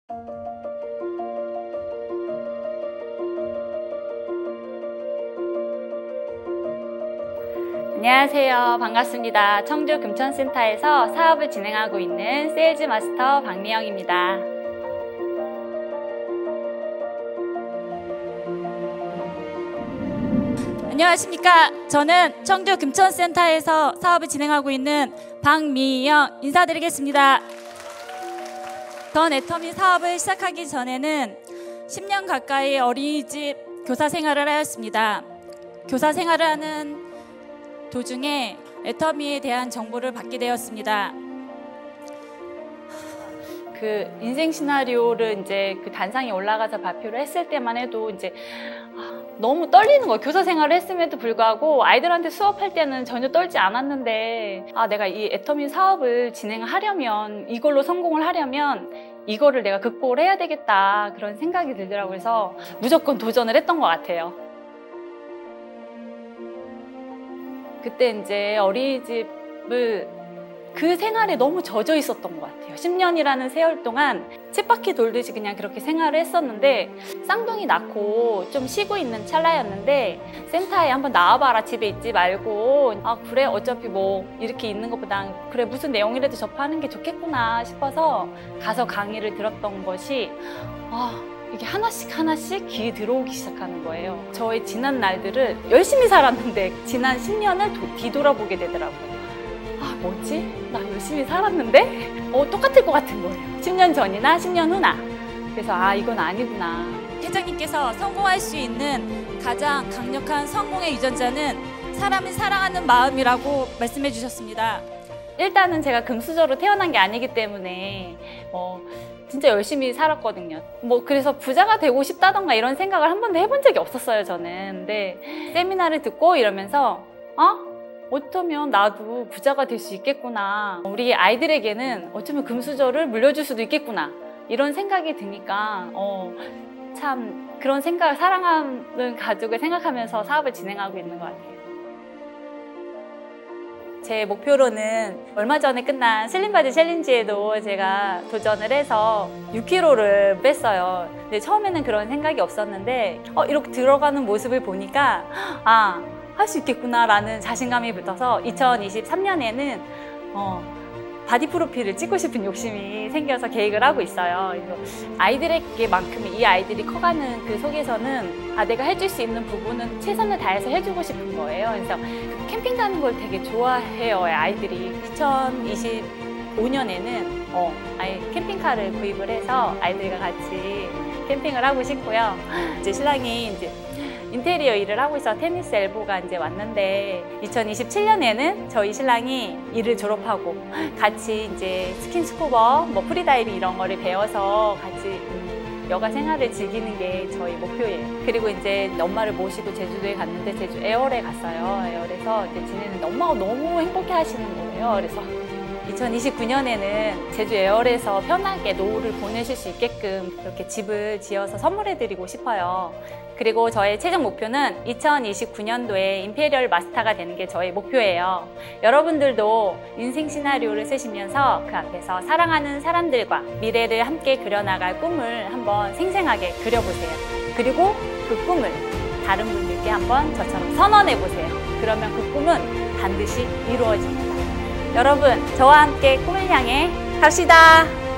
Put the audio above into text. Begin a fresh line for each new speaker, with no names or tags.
안녕하세요. 반갑습니다. 청주 금천센터에서 사업을 진행하고 있는 세일즈 마스터 박미영입니다.
안녕하십니까. 저는 청주 금천센터에서 사업을 진행하고 있는 박미영 인사드리겠습니다. 전 애터미 사업을 시작하기 전에는 10년 가까이 어린이집 교사 생활을 하였습니다. 교사 생활을 하는 도중에 애터미에 대한 정보를 받게 되었습니다.
그 인생 시나리오를 이제 그 단상에 올라가서 발표를 했을 때만 해도 이제 너무 떨리는 거예요. 교사 생활을 했음에도 불구하고 아이들한테 수업할 때는 전혀 떨지 않았는데 내가 이 애터미 사업을 진행하려면, 이걸로 성공을 하려면 이거를 내가 극복을 해야 되겠다, 그런 생각이 들더라고요. 그래서 무조건 도전을 했던 것 같아요. 그때 이제 어린이집을 그 생활에 너무 젖어 있었던 것 같아요. 10년이라는 세월 동안 쳇바퀴 돌듯이 그냥 그렇게 생활을 했었는데, 쌍둥이 낳고 좀 쉬고 있는 찰나였는데 센터에 한번 나와봐라, 집에 있지 말고. 그래, 어차피 뭐 이렇게 있는 것보단 그래, 무슨 내용이라도 접하는 게 좋겠구나 싶어서 가서 강의를 들었던 것이 이게 하나씩 귀에 들어오기 시작하는 거예요. 저의 지난 날들을 열심히 살았는데 지난 10년을 뒤돌아보게 되더라고요. 뭐지? 나 열심히 살았는데? 똑같을 것 같은 거예요. 10년 전이나 10년 후나. 그래서 이건 아니구나.
회장님께서 성공할 수 있는 가장 강력한 성공의 유전자는 사람을 사랑하는 마음이라고 말씀해 주셨습니다.
일단은 제가 금수저로 태어난 게 아니기 때문에 진짜 열심히 살았거든요. 그래서 부자가 되고 싶다던가 이런 생각을 한 번도 해본 적이 없었어요, 저는. 근데 세미나를 듣고 이러면서 어쩌면 나도 부자가 될 수 있겠구나, 우리 아이들에게는 어쩌면 금수저를 물려줄 수도 있겠구나, 이런 생각이 드니까 참 그런 생각, 사랑하는 가족을 생각하면서 사업을 진행하고 있는 것 같아요. 제 목표로는 얼마 전에 끝난 슬림바디 챌린지에도 제가 도전을 해서 6kg를 뺐어요. 근데 처음에는 그런 생각이 없었는데 이렇게 들어가는 모습을 보니까 할 수 있겠구나 라는 자신감이 붙어서 2023년에는 바디 프로필을 찍고 싶은 욕심이 생겨서 계획을 하고 있어요. 그래서 아이들에게만큼 이 아이들이 커가는 그 속에서는 내가 해줄 수 있는 부분은 최선을 다해서 해주고 싶은 거예요. 그래서 캠핑 가는 걸 되게 좋아해요, 아이들이. 2025년에는 캠핑카를 구입을 해서 아이들과 같이 캠핑을 하고 싶고요. 이제 신랑이 이제 인테리어 일을 하고 있어 테니스 엘보가 이제 왔는데, 2027년에는 저희 신랑이 일을 졸업하고 같이 이제 스킨스쿠버, 프리다이빙 이런 거를 배워서 같이 여가 생활을 즐기는 게 저희 목표예요. 그리고 이제 엄마를 모시고 제주도에 갔는데 제주 에어레 갔어요. 에어레에서 이제 지내는데 엄마가 너무 행복해 하시는 거예요. 그래서 2029년에는 제주 에어레에서 편하게 노후를 보내실 수 있게끔 이렇게 집을 지어서 선물해 드리고 싶어요. 그리고 저의 최종 목표는 2029년도에 임페리얼 마스터가 되는 게 저의 목표예요. 여러분들도 인생 시나리오를 쓰시면서 그 앞에서 사랑하는 사람들과 미래를 함께 그려나갈 꿈을 한번 생생하게 그려보세요. 그리고 그 꿈을 다른 분들께 한번 저처럼 선언해보세요. 그러면 그 꿈은 반드시 이루어집니다. 여러분, 저와 함께 꿈을 향해 갑시다.